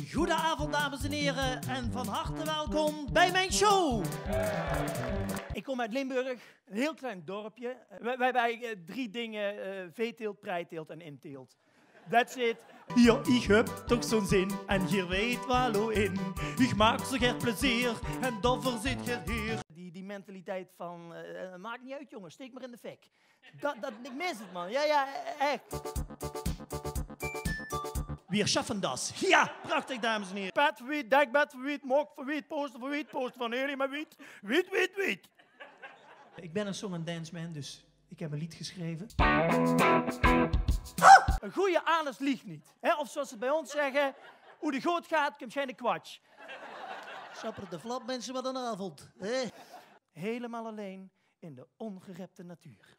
Goedenavond, dames en heren, en van harte welkom bij mijn show. Ik kom uit Limburg, een heel klein dorpje. Wij hebben 3 dingen, veeteelt, preiteelt en inteelt. That's it. Ja, ik heb toch zo'n zin en hier weet wel in. Ik maak zo gert plezier en daarvoor zit je hier. Die mentaliteit van, maakt niet uit jongen, steek maar in de fik. Ik mis het man, ja, echt. Wir schaffen das. Ja, prachtig dames en heren. Pet voor wiet, dekbed voor wiet, mok voor wiet, poster van Heli met wiet. Wiet. Ik ben een song and dance man, dus ik heb een lied geschreven. Een goede anus liegt niet. Hè? Of zoals ze bij ons zeggen, hoe de goot gaat, komt geen kwatsch. Sapper de flap, mensen, wat een avond. Hè? Helemaal alleen in de ongerepte natuur.